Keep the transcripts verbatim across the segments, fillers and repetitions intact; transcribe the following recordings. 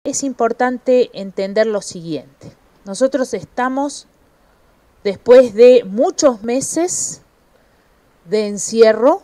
es importante entender lo siguiente. Nosotros estamos, después de muchos meses de encierro,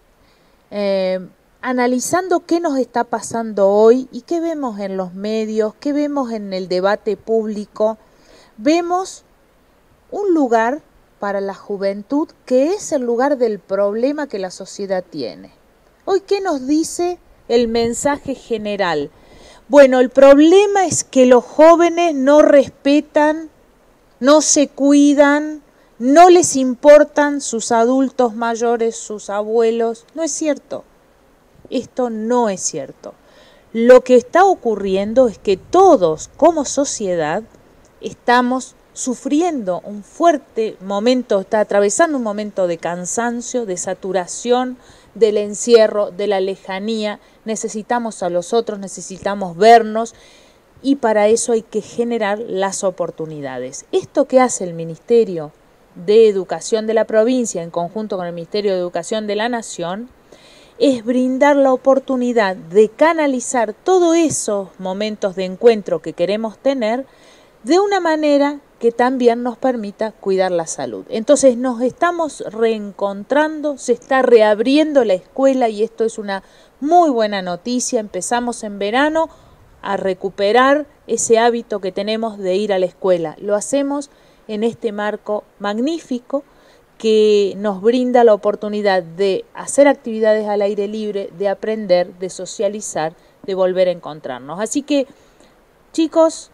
eh, analizando qué nos está pasando hoy y qué vemos en los medios, qué vemos en el debate público. Vemos un lugar para la juventud que es el lugar del problema que la sociedad tiene. Hoy, ¿qué nos dice el mensaje general? Bueno, el problema es que los jóvenes no respetan, no se cuidan, no les importan sus adultos mayores, sus abuelos. No es cierto. Esto no es cierto. Lo que está ocurriendo es que todos, como sociedad, estamos sufriendo un fuerte momento, está atravesando un momento de cansancio, de saturación, del encierro, de la lejanía. Necesitamos a los otros, necesitamos vernos y para eso hay que generar las oportunidades. Esto que hace el Ministerio de Educación de la provincia en conjunto con el Ministerio de Educación de la Nación es brindar la oportunidad de canalizar todos esos momentos de encuentro que queremos tener de una manera que también nos permita cuidar la salud. Entonces nos estamos reencontrando, se está reabriendo la escuela y esto es una muy buena noticia. Empezamos en verano a recuperar ese hábito que tenemos de ir a la escuela. Lo hacemos en este marco magnífico que nos brinda la oportunidad de hacer actividades al aire libre, de aprender, de socializar, de volver a encontrarnos. Así que, chicos,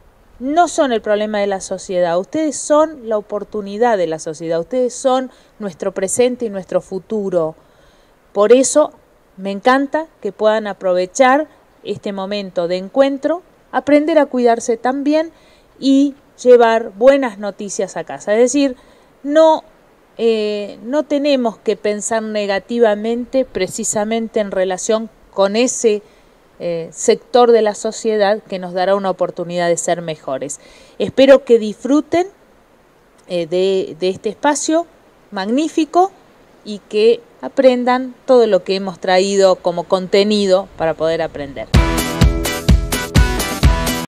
no son el problema de la sociedad, ustedes son la oportunidad de la sociedad, ustedes son nuestro presente y nuestro futuro. Por eso me encanta que puedan aprovechar este momento de encuentro, aprender a cuidarse también y llevar buenas noticias a casa. Es decir, no, eh, no tenemos que pensar negativamente precisamente en relación con ese Eh, sector de la sociedad que nos dará una oportunidad de ser mejores. Espero que disfruten eh, de, de este espacio magnífico y que aprendan todo lo que hemos traído como contenido para poder aprender.